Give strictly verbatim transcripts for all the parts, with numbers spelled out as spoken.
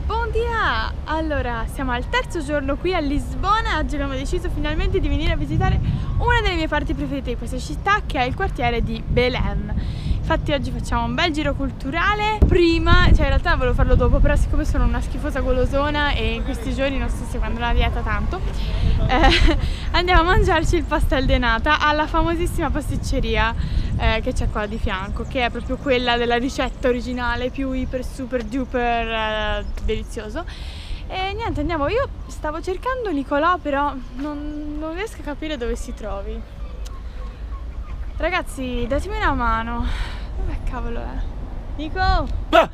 Buon dia! Allora, siamo al terzo giorno qui a Lisbona e oggi abbiamo deciso finalmente di venire a visitare una delle mie parti preferite di questa città, che è il quartiere di Belém. Infatti oggi facciamo un bel giro culturale. Prima, cioè in realtà volevo farlo dopo, però siccome sono una schifosa golosona e in questi giorni non sto seguendo la dieta tanto, eh, andiamo a mangiarci il pastel de nata alla famosissima pasticceria eh, che c'è qua di fianco, che è proprio quella della ricetta originale, più iper super duper eh, delizioso. E niente, andiamo. Io stavo cercando Nicolò, però non, non riesco a capire dove si trovi. Ragazzi, datemi una mano. Dove cavolo è? Nico! Ah! Ah!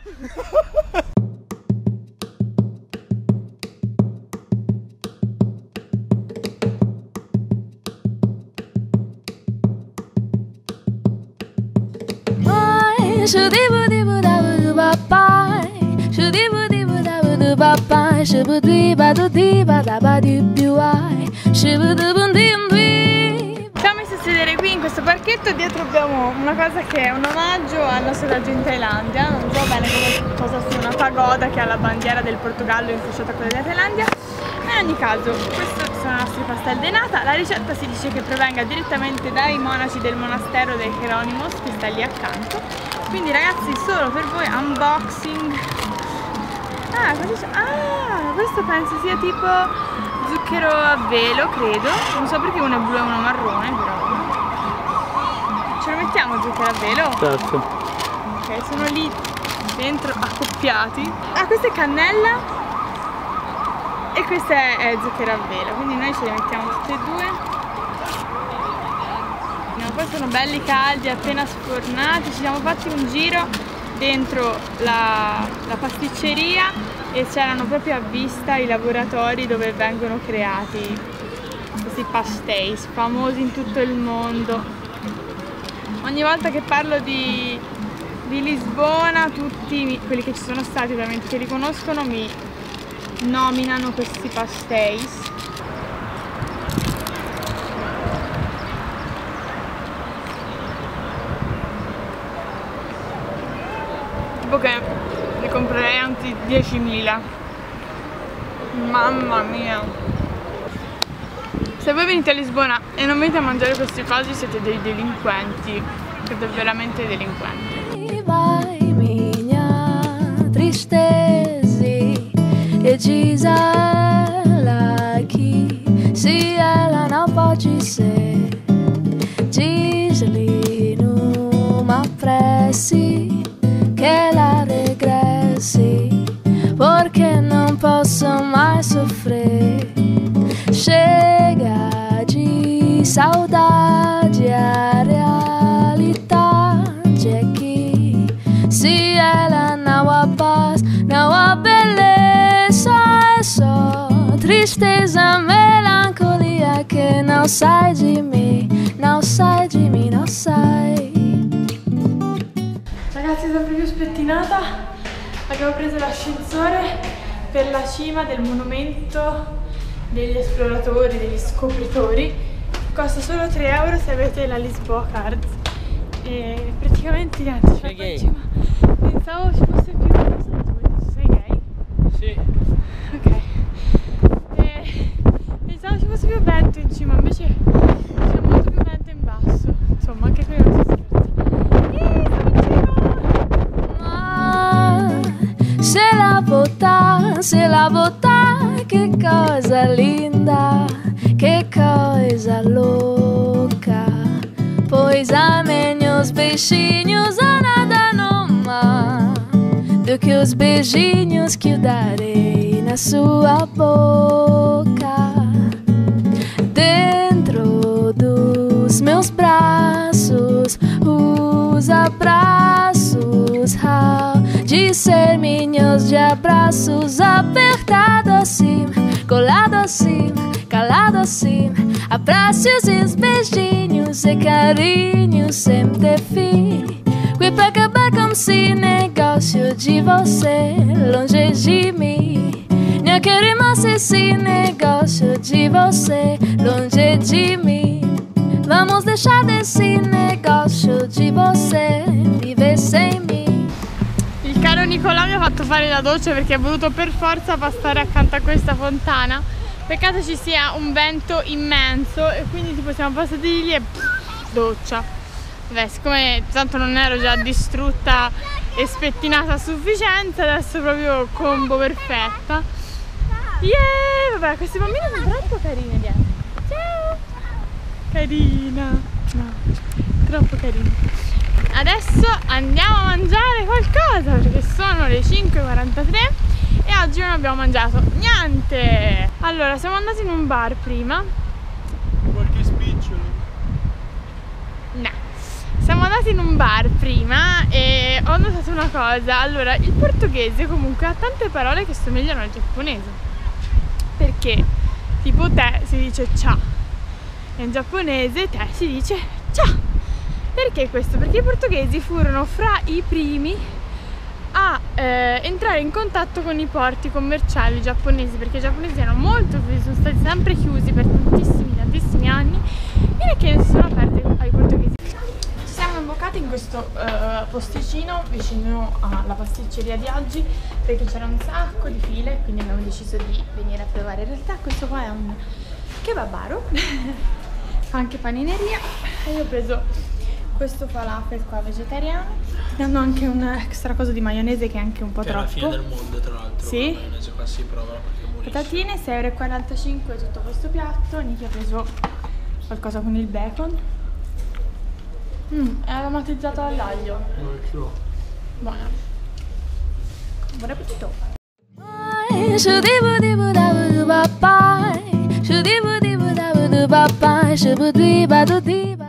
Siamo messi a sedere qui in questo parchetto. Dietro abbiamo una cosa che è un omaggio al nostro viaggio in Thailandia. Non so bene come, cosa sia, una pagoda che ha la bandiera del Portogallo incrociata a quella della Thailandia. Ma in ogni caso, questi sono i nostri pastel de nata. La ricetta si dice che provenga direttamente dai monaci del monastero dei Hieronymos, che sta lì accanto. Quindi ragazzi, solo per voi unboxing. Ah, cosa c'è? Ah, questo penso sia tipo zucchero a velo, credo. Non so perché uno è blu e uno marrone, però ce lo mettiamo zucchero a velo? Certo. Ok, sono lì dentro accoppiati. Ah, questa è cannella e questa è, è zucchero a velo, quindi noi ce li mettiamo tutte e due. No, poi sono belli caldi, appena sfornati. Ci siamo fatti un giro dentro la, la pasticceria e c'erano proprio a vista i laboratori dove vengono creati questi pastéis famosi in tutto il mondo. Ogni volta che parlo di, di Lisbona, tutti quelli che ci sono stati, ovviamente che li conoscono, mi nominano questi pastéis. Che ne comprerei anche diecimila. Mamma mia. Se voi venite a Lisbona e non venite a mangiare queste cose, siete dei delinquenti. Siete veramente delinquenti. Vai minha tristeza e diz a ela que se ela não pode ser, diz-lhe numa prece que ela regresse, porque não posso mais sofrer. Chega de saudade, a realidade é que se ela não há paz, não há beleza, é só tristeza, melancolia que não sai de mim, não sai de mim, não sai. Ragazzi, sempre più spettinata, abbiamo preso l'ascensore per la cima del monumento degli esploratori, degli scopritori. Costa solo tre euro se avete la Lisboa Card. E praticamente niente, c'è qua in cima. Pensavo ci fosse più. Sei gay? Sì. Ok. E pensavo ci fosse più vento in cima, invece c'è molto più vento in basso. Insomma, anche qui non si scherza. Se la voltar, se la voltar, que coisa linda, que coisa louca. Pois há menos beijinhos a nada no mar do que os beijinhos que eu darei na sua boca. Dentro dos meus braços, os abraços de ser minhos de abraços, apertado assim, colado assim, calado assim, abraços e os beijinhos e carinhos sem ter fim. Qui pra acabar com esse negócio de você longe de mim. Não quero mais esse negócio de você longe de mim. Vamos deixar desse negócio de você viver sem mim. Il caro Nicolò Nicolò mi ha fatto fare la doccia perché ha voluto per forza passare accanto a questa fontana. Peccato ci sia un vento immenso e quindi tipo siamo passati di lì e pff, doccia. Beh, siccome tanto non ero già distrutta e spettinata a sufficienza, adesso proprio combo perfetta. Yeah! Vabbè, questi bambini sono troppo carini dietro. Ciao! Carina! No, troppo carina. Adesso andiamo a mangiare qualcosa perché sono le cinque e quarantatré e oggi non abbiamo mangiato niente. Allora, siamo andati in un bar prima. Qualche spicciolo? No. Siamo andati in un bar prima e ho notato una cosa. Allora, il portoghese comunque ha tante parole che somigliano al giapponese. Perché tipo te si dice ciao e in giapponese te si dice ciao. Perché questo? Perché i portoghesi furono fra i primi a eh, entrare in contatto con i porti commerciali giapponesi, perché i giapponesi erano molto chiusi, sono stati sempre chiusi per tantissimi, tantissimi anni, fino a che non si sono aperti ai portoghesi. Ci siamo imboccati in questo uh, posticino vicino alla pasticceria di oggi, perché c'era un sacco di file, quindi abbiamo deciso di venire a provare. In realtà questo qua è un kebabaro, fa anche panineria, e io ho preso questo falafel qua vegetariano, danno anche un extra cosa di maionese che è anche un po' che troppo. È la fine del mondo, tra l'altro. Sì. La maionese qua si prova perché è buonissima. Patatine, sei e quarantacinque euro tutto questo piatto. Niki ha preso qualcosa con il bacon. Mm, è aromatizzato all'aglio. Buona. Buon appetito. Shudibu-dibu-dabu-du-ba-bye, shudibu-dibu-dabu-du-ba-bye, shubu-dui-ba-du-di-ba.